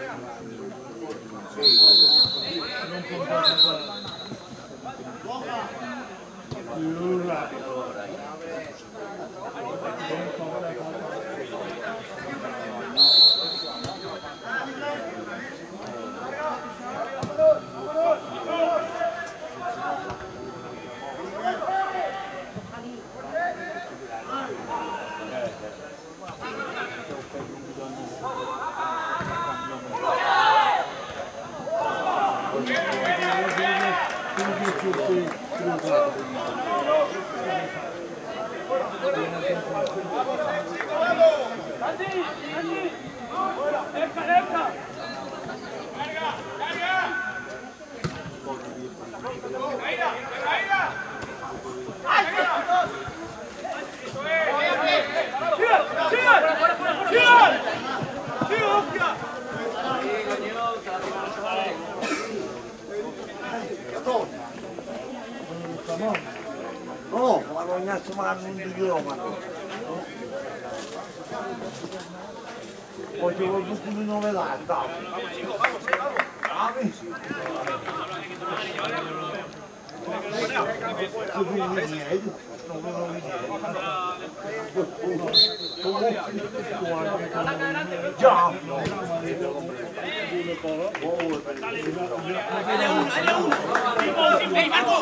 No, kalau nyat semangat juga mana. Ojo buku minum lantau. ¡Ey, Marco!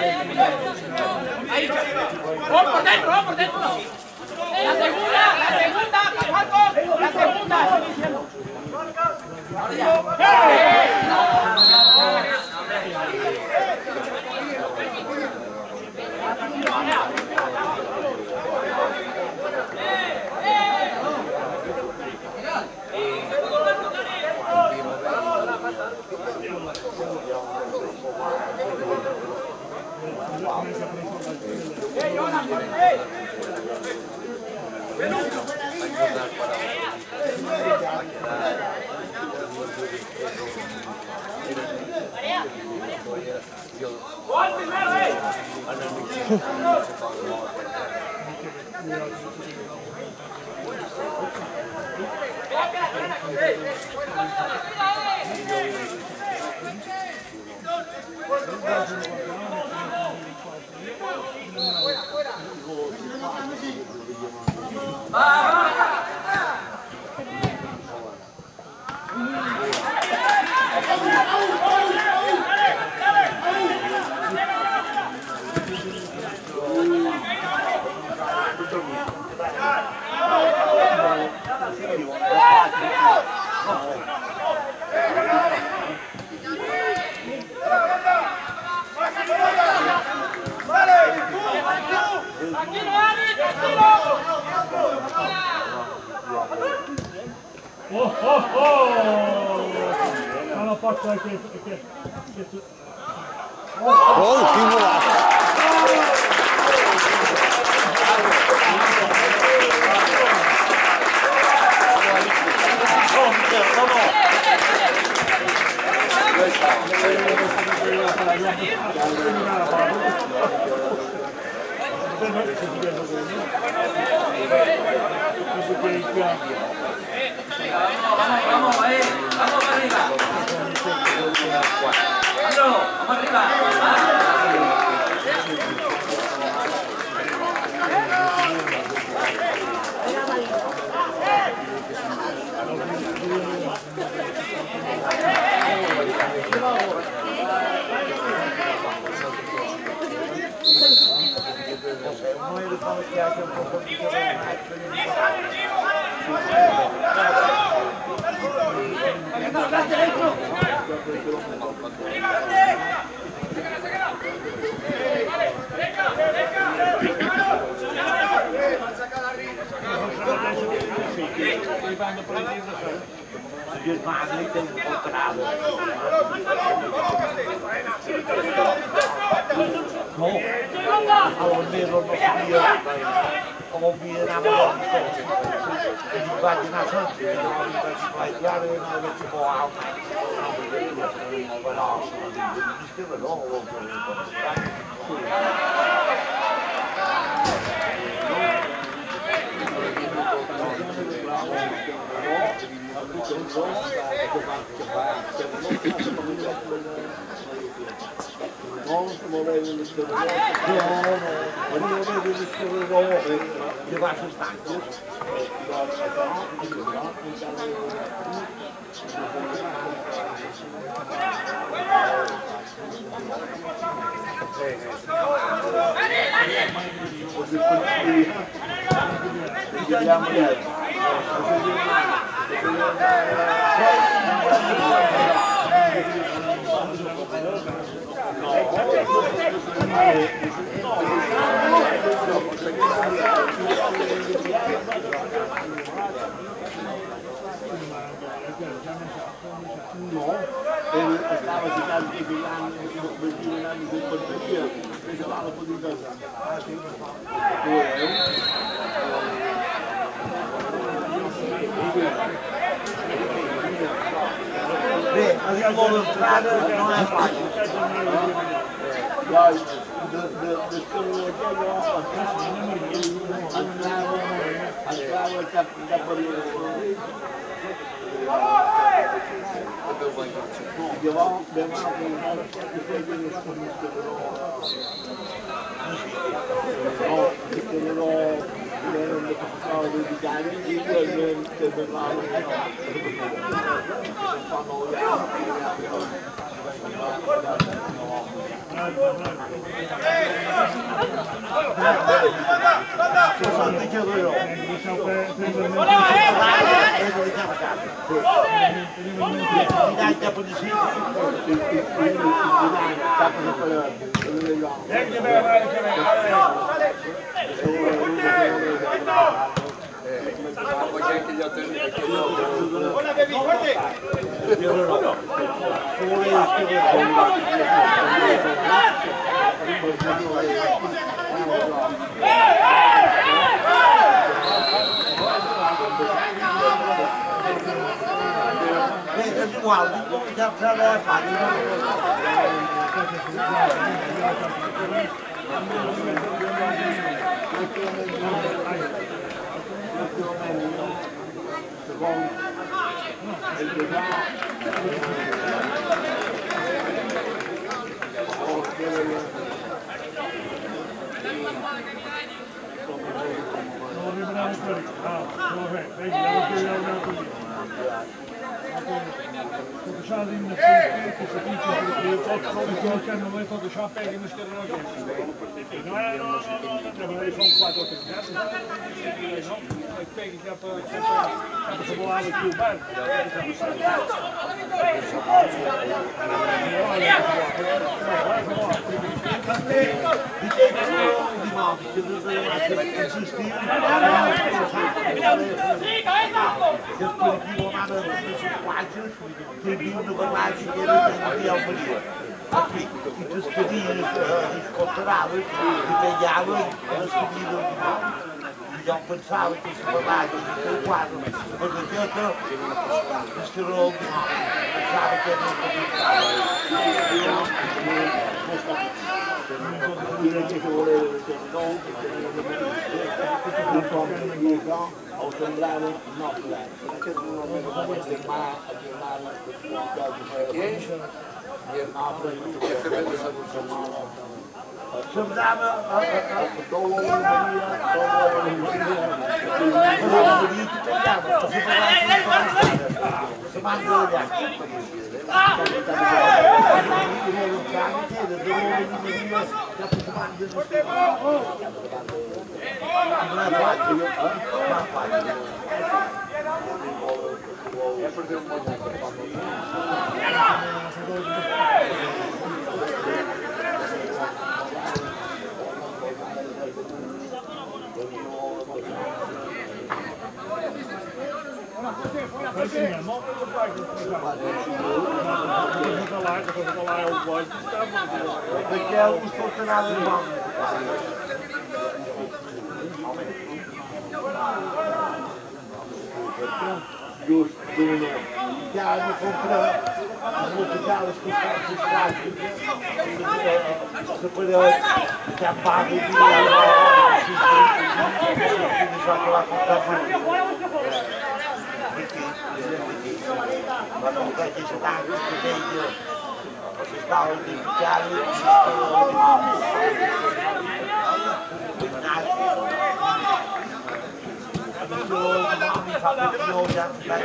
¡Ahí! ¡Por dentro, por dentro! ¡La segunda, Marco! ¡La segunda! Estoy diciendo. Ahora ya. Alla faccia che Vamos arriba. Vamos arriba. che va su stanco. No, stava giocando che l'anno di porteria, invece l'hanno potuto Beh, arrivo allo strada non è facile. Guarda, comincia a la pagina. Aqui, e tu escolhias, encontravas, e ganhavas, eles escolhiam de mão. E eu pensava que isso foi lá, que isso foi o quadro, mas aquele que estirou de mão, pensava que era ao sembrare il nostro perché perché è un sfortunato del mondo. Giusto, chiaro, comprare, moltiplicare, spostarsi, se poteva chiappare di la Ma non perché c'è tanto stipendio, si sta identificando mi fa pioggia,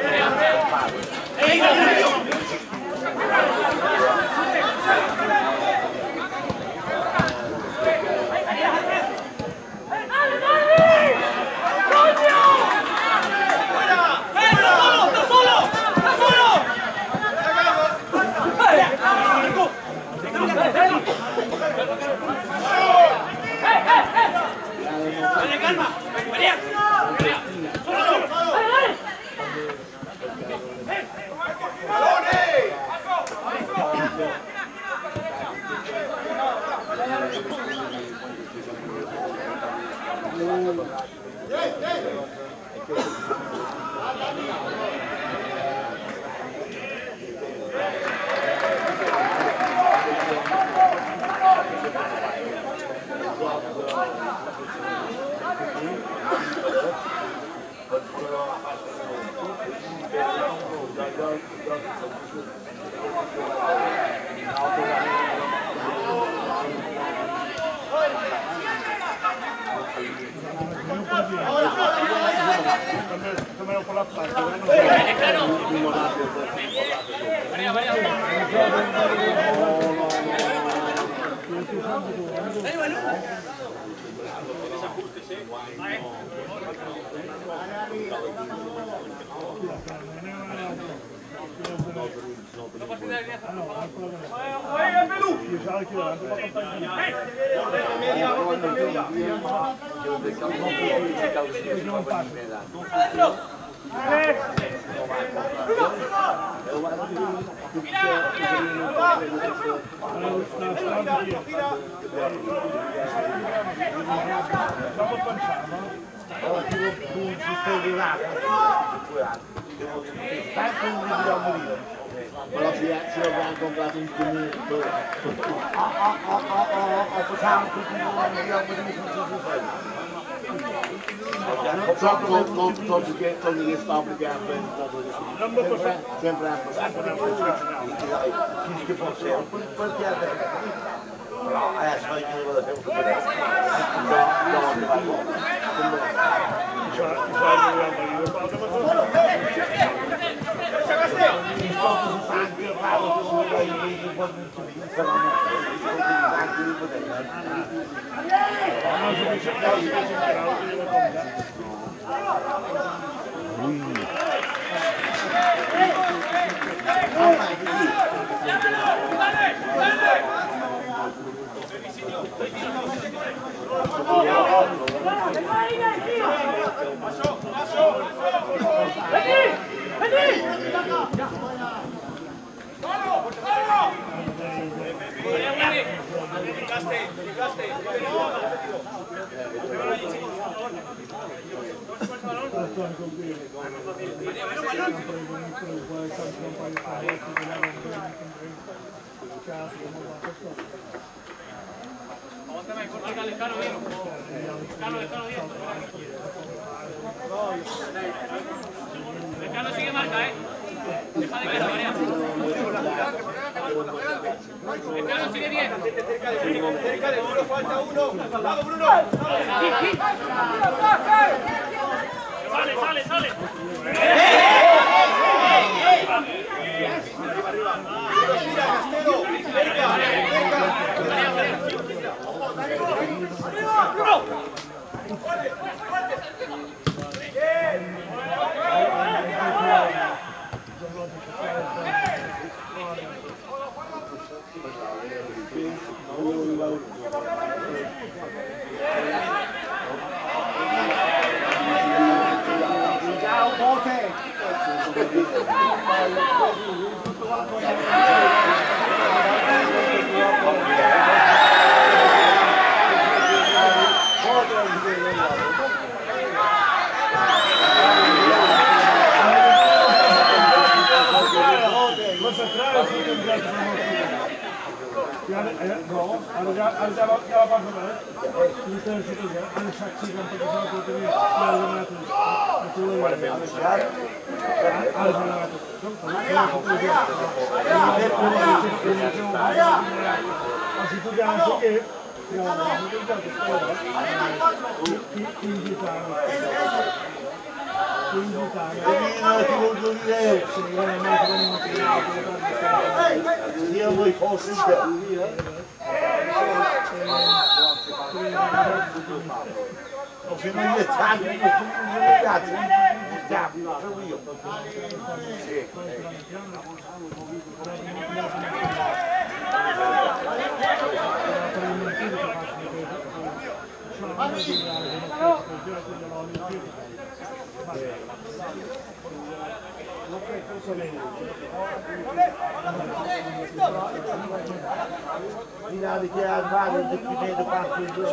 Però si aveva comprato un pugno. facciamo tutti i Togli che fabbrica sempre a che fosse però adesso io non lo devo vedere Carlos sigue marca, deja de quedar, María. Carlos sigue bien. Cerca de uno, falta uno. ¡Vamos, Bruno! Sale. Yani no, ada jalan jawaban benar. Kita sudah ya, ada saksi yang pertama itu ini jalan itu. Itu ada jalan itu. Itu jangan sikit. Hier moet je gewoon zitten. Of je moet je taak doen, ja, zo wil je. Final de keer waren de tweede paard in de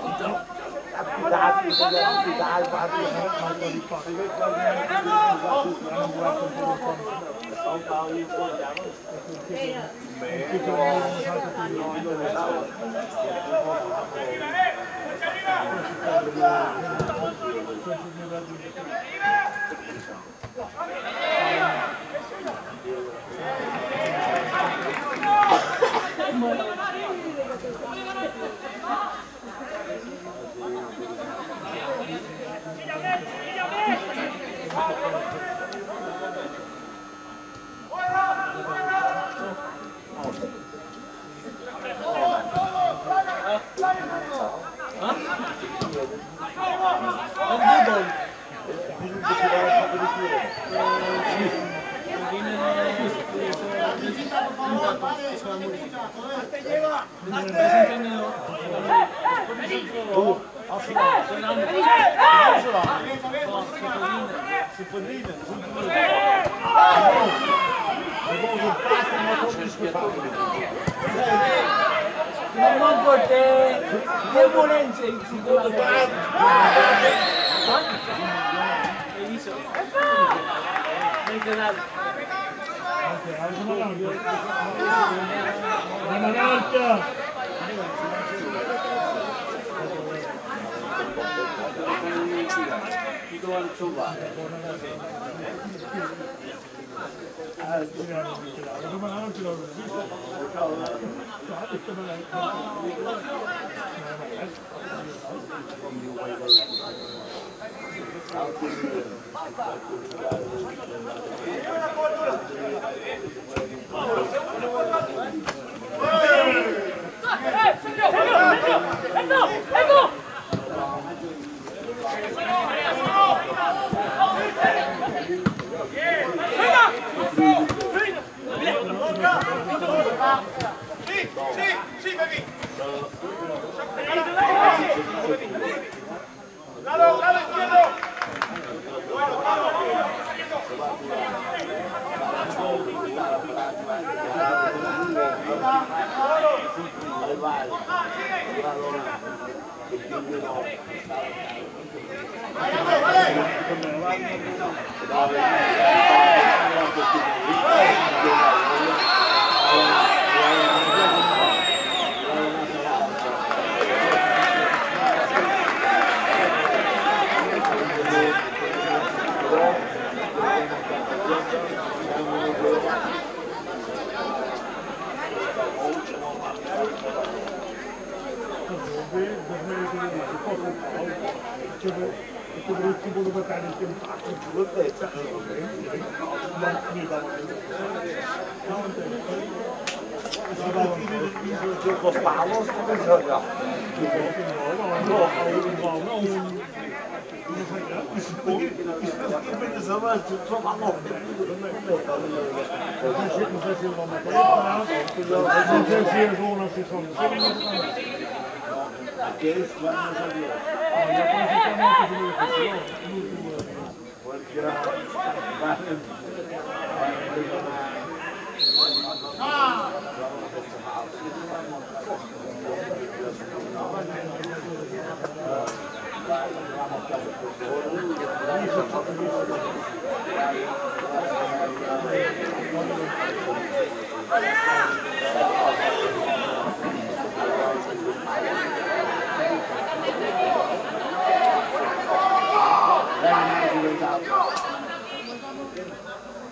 Non porte debolezza in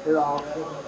Però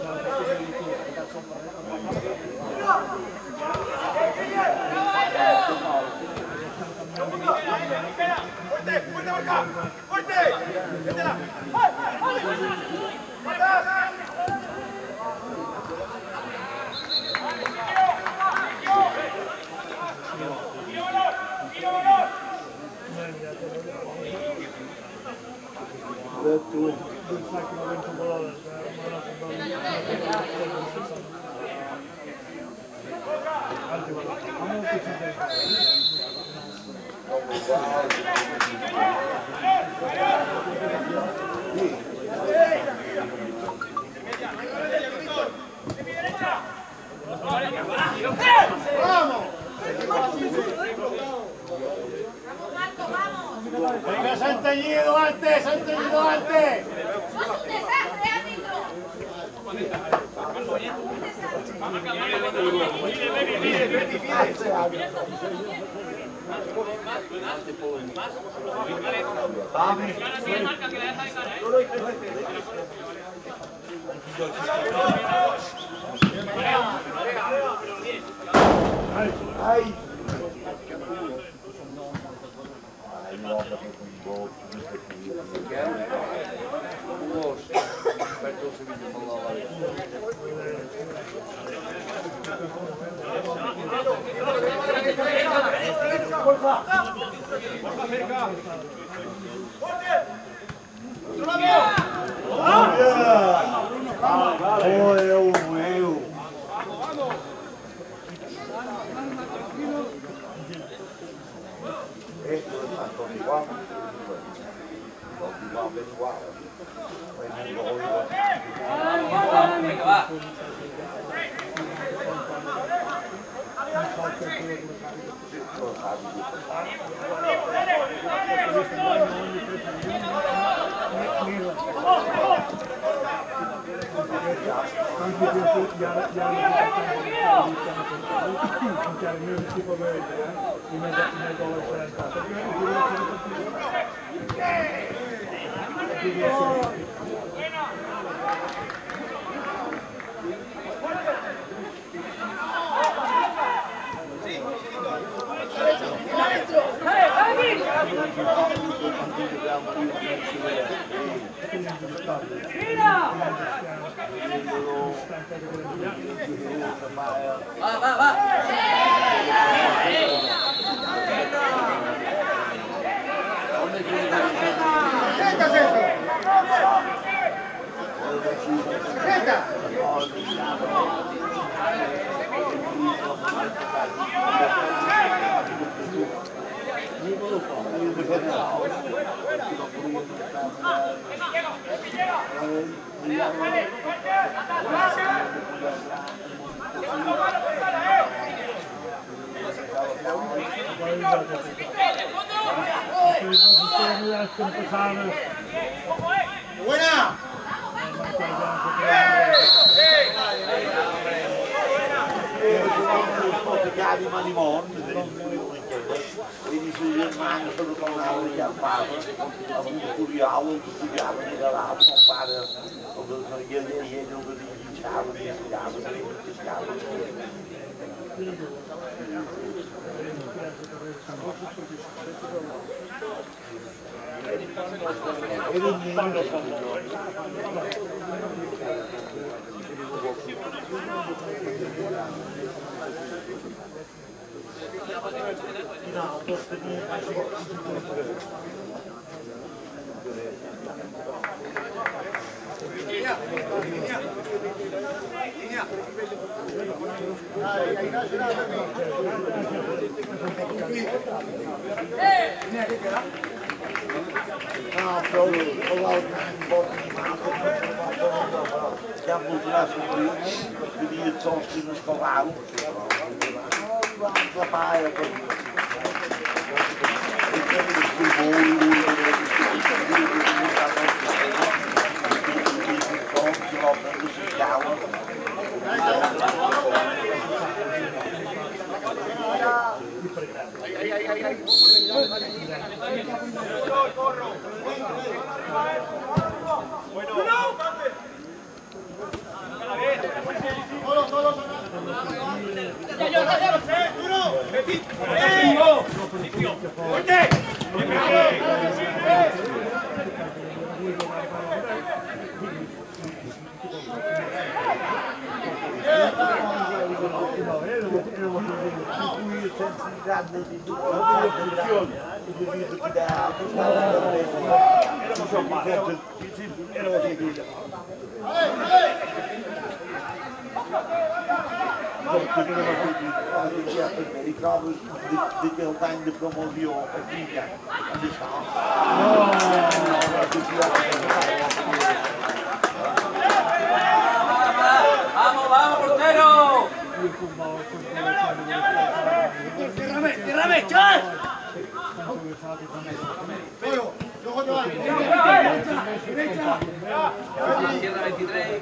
Venga, se han teñido antes, se han teñido antes. ¡Sos un desastre, árbitro! Ai! Venga, va. Va, va, va. Buena. Di Malimon, quindi sui germani sono tornati che al padre, a un curiavo di Galà, non fare, ieri non mi diciamo, mi spiegavo. No, questo no, però un po' di mano, siamo buttati quindi il sosto non scovavo, la paia Dit heel fijn de promotie op het weekend. En de schaal. Vamos, vamos, portero. Ciérrame, Chas. Cierra 23.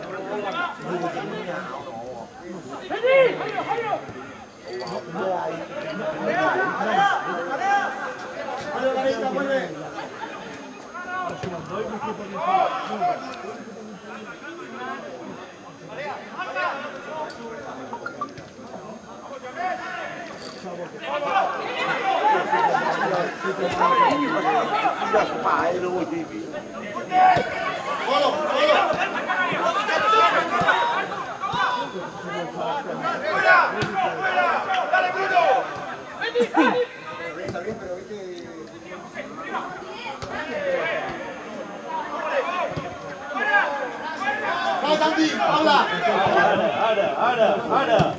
Ada.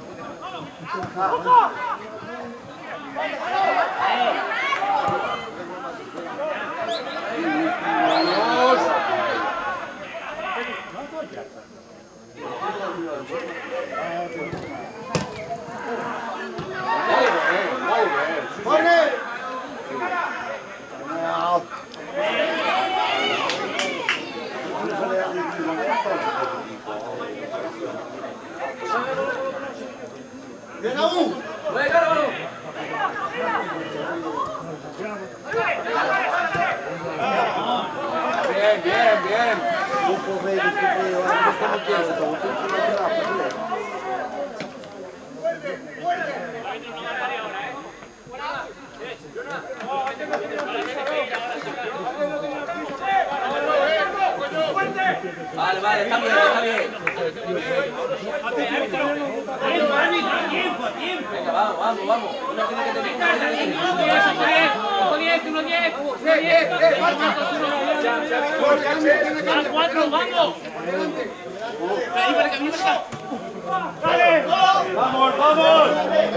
Bien. Vale, está bien. Venga, vamos. Uno tiene que tener. 4, vamos. Vamos.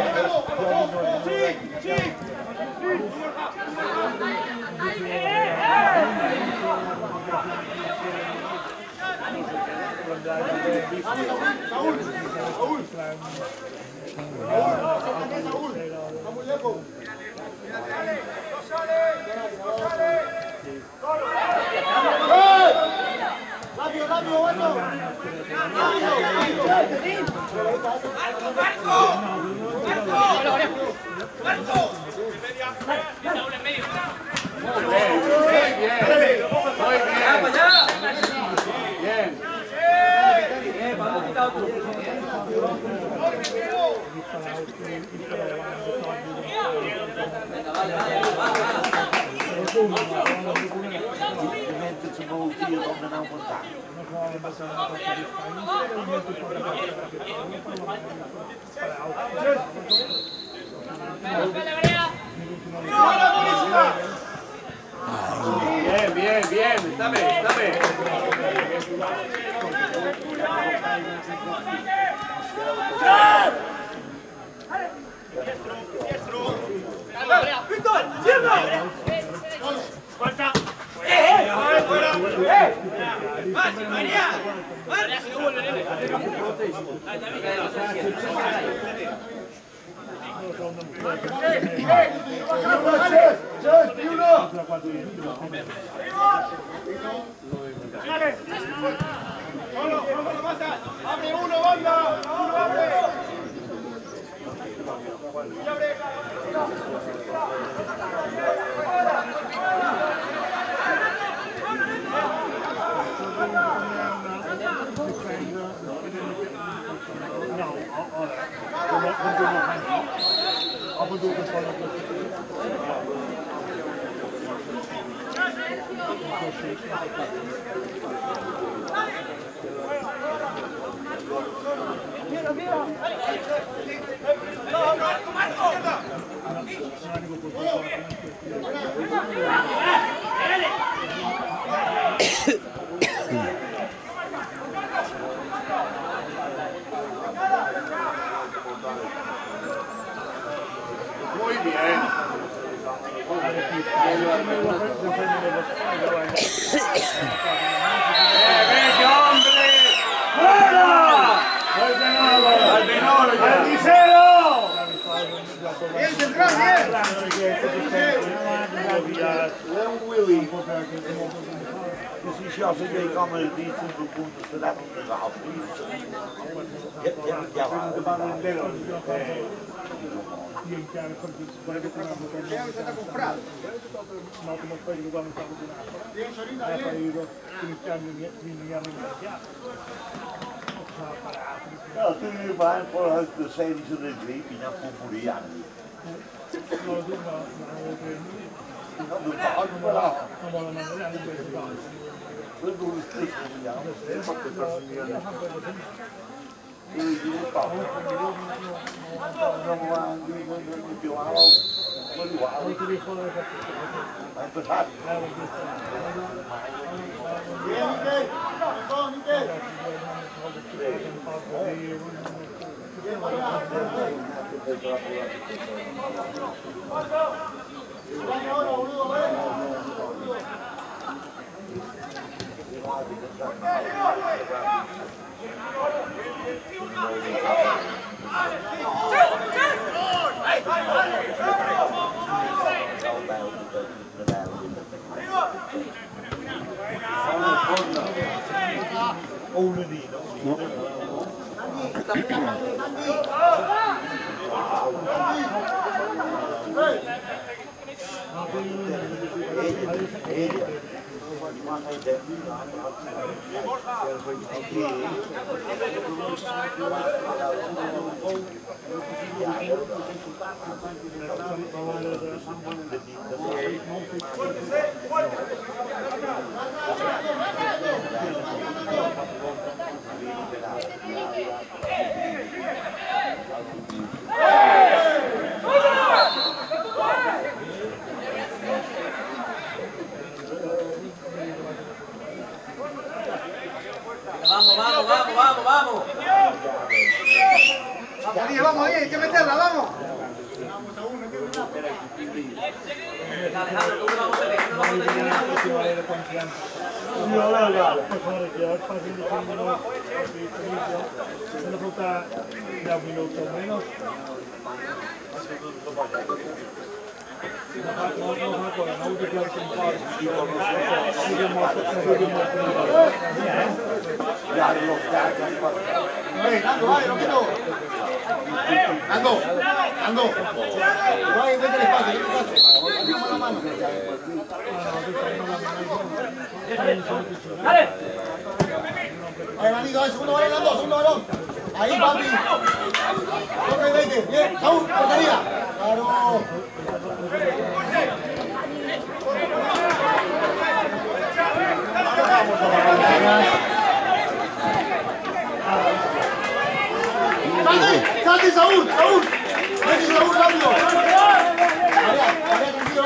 Bien, está bien. ¡Víctor! ¡Cierra! ¡Falta! ¡María! ¡Abre uno, banda! ¡Uno abre! af en toe gespannen. Muy bien. Bien, central, bien. Precies, ja, ze weet allemaal niet hoeveel punten ze dat moeten gehaald. Ja, ja, toen je bij voor het de serie zo de drie, dan voor de jaren. Dat doet de hard maar af. We doen het steeds in de jaren. Vamos, hay que meterla, vamos. Ando. Voy, vete el espacio, Abrimos la mano. Ahí, manito, segundo balón. Ahí, papi. Ok, vete. Bien, Saúl, portería. Claro. ¡Salte, Saúl! ¡Vete, Saúl, rápido! Tranquilo,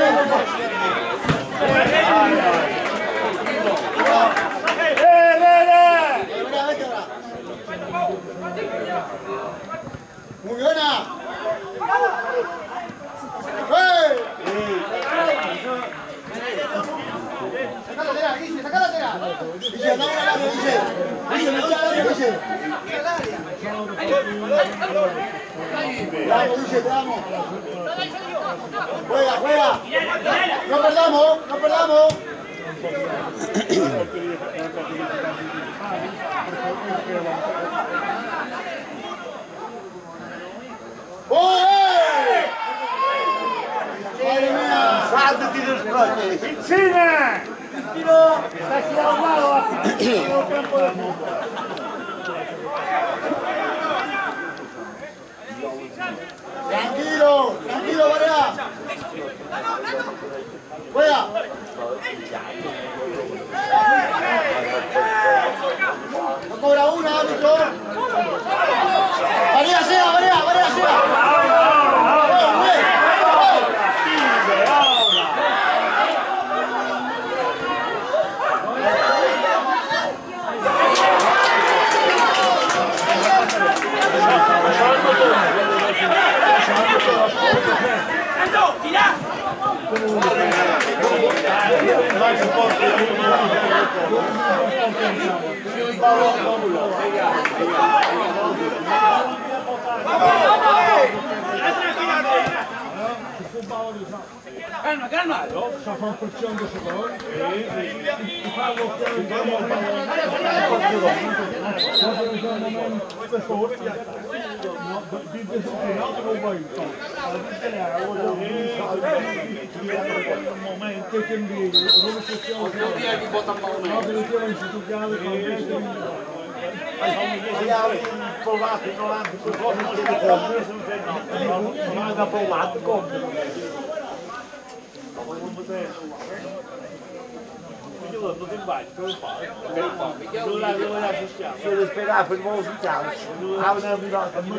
muy buena. Saca la tela. Dice, anda una mano, dice. Vamos, dice, vamos. Juega. No perdamos. ¡Madre mía! Sabe de los coches. ¡Piscina! Está aquí ahogado. Tranquilo. Calma, calma. Sta con porzione di secondi. Ti fa lo Abbiamo provato in Olanda queste cose, non hanno provato come. Se lo sperava per nuovo ufficiale, avevano arrivato a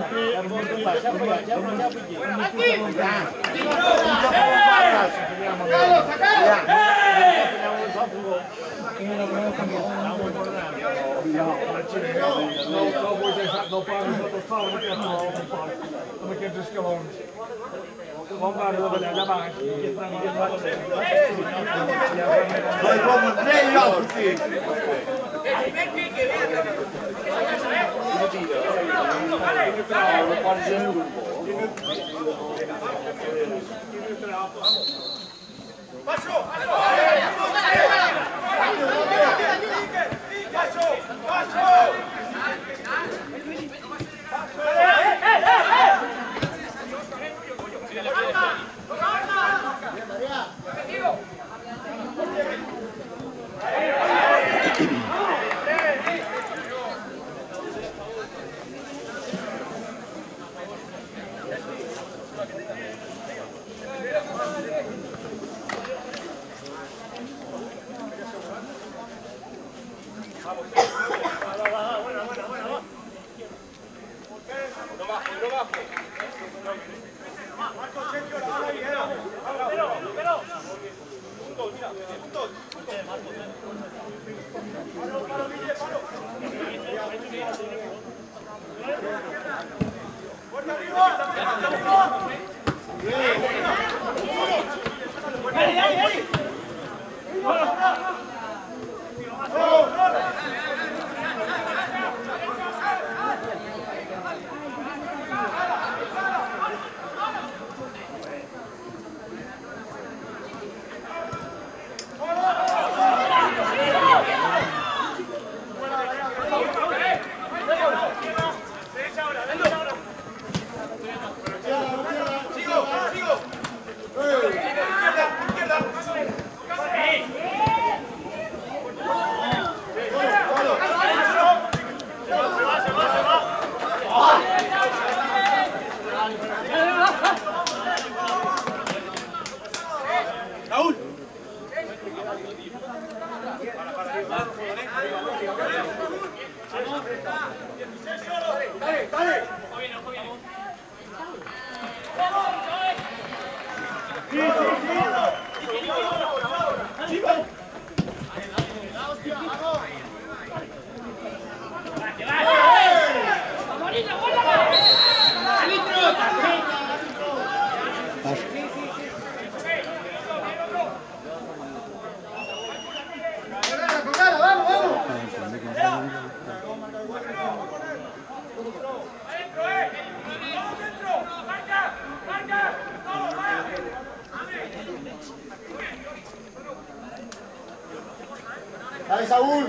Dale, Saúl.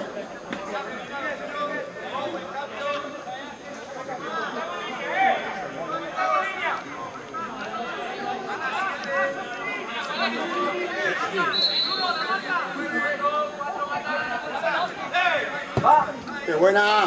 ¡Qué buena!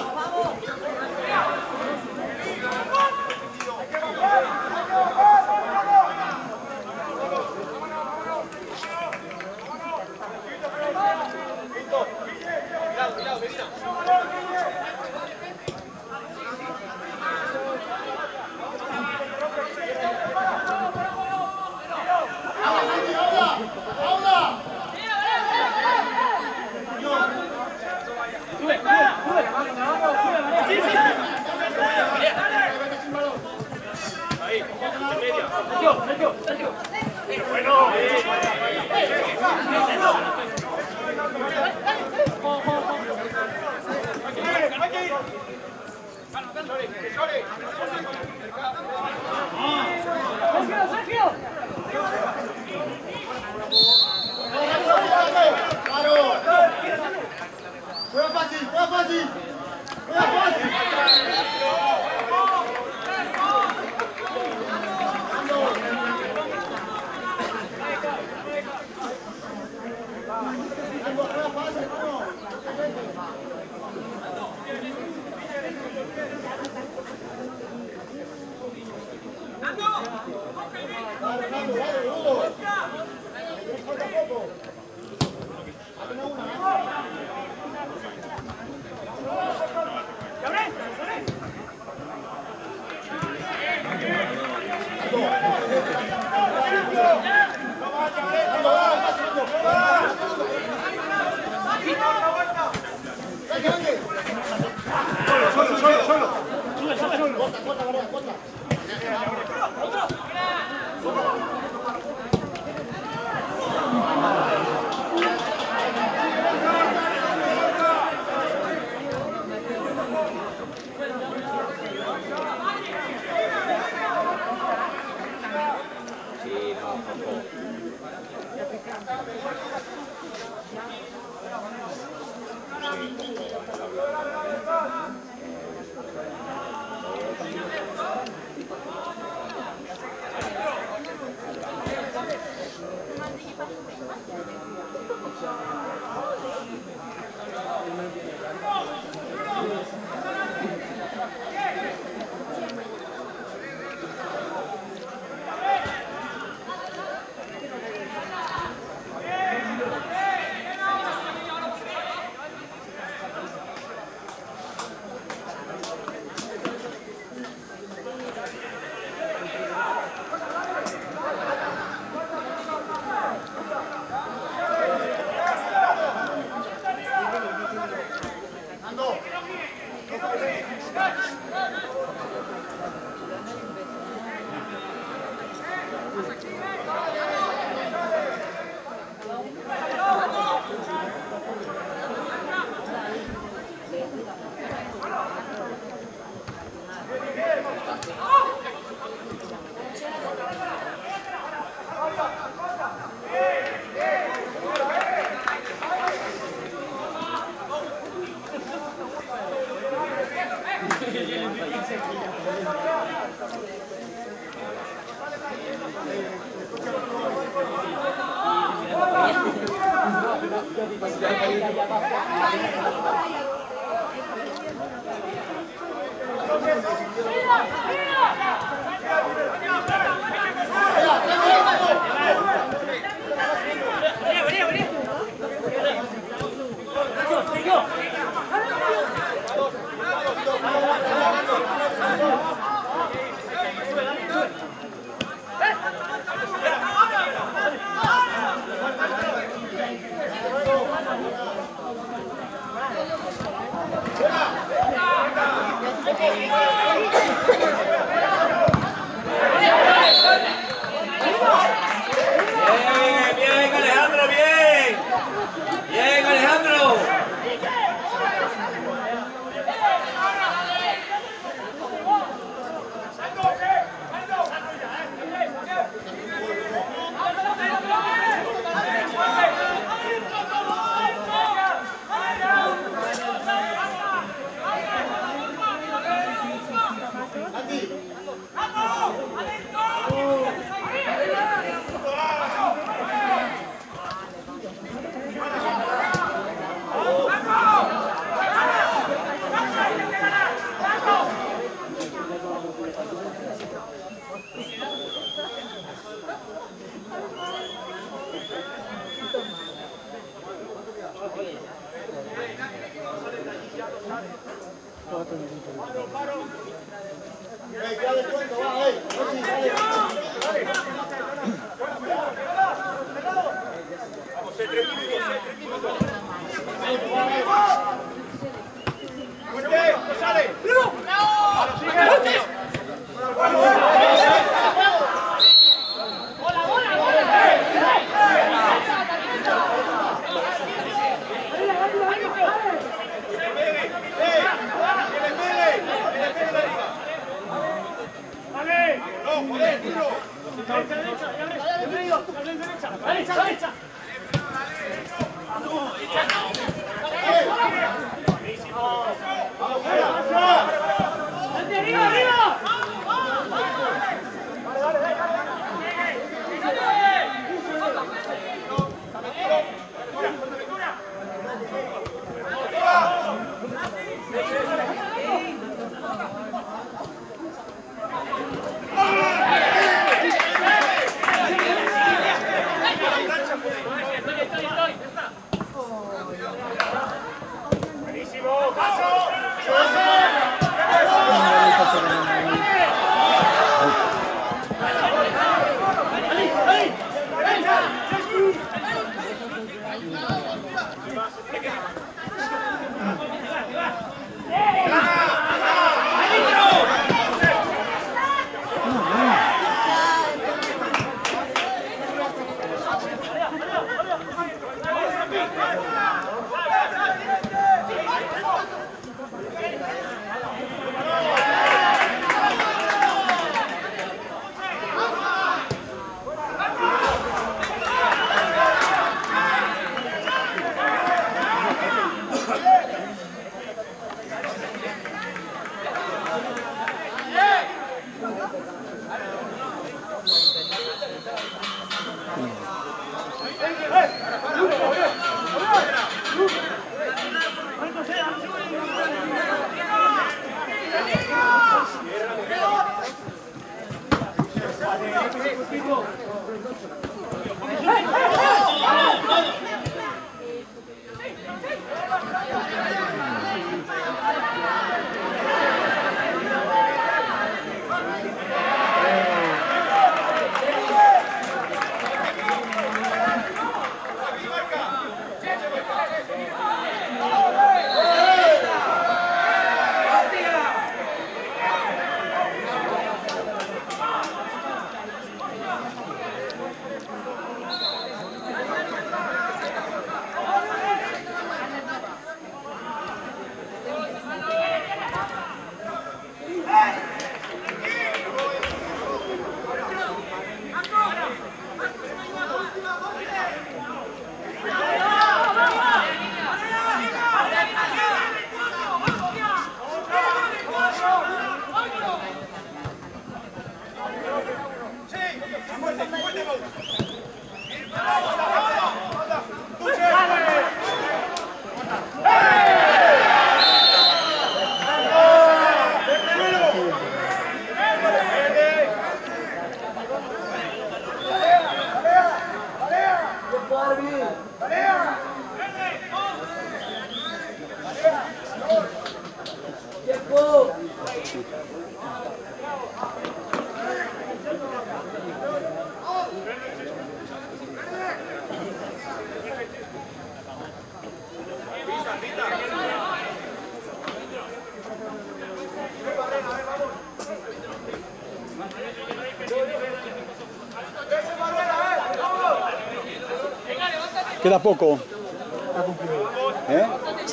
Queda poco. ¿Eh?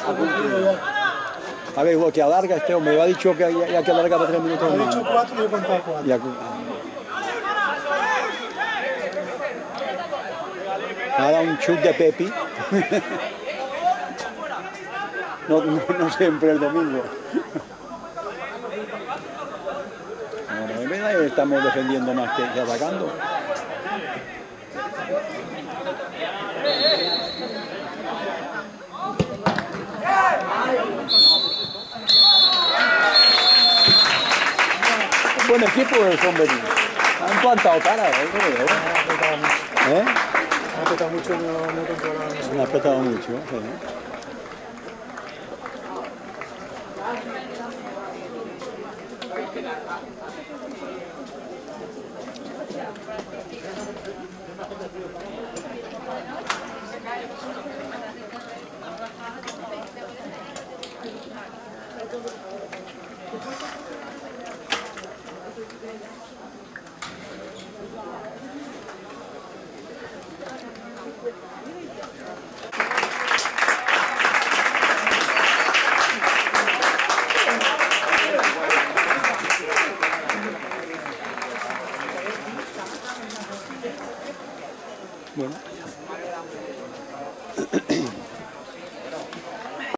A ver, que alarga este hombre. Me ha dicho que ya que alarga para 3 minutos más. Ha dicho 4 y yo he contado 4. Ya, ahora un chut de Pepi. No siempre el domingo. Bueno, en verdad estamos defendiendo más que atacando. Buen equipo el Somberín. Han plantado cara, creo. ¿Eh? Ha apretado mucho, no controlado. Han apretado mucho, sí.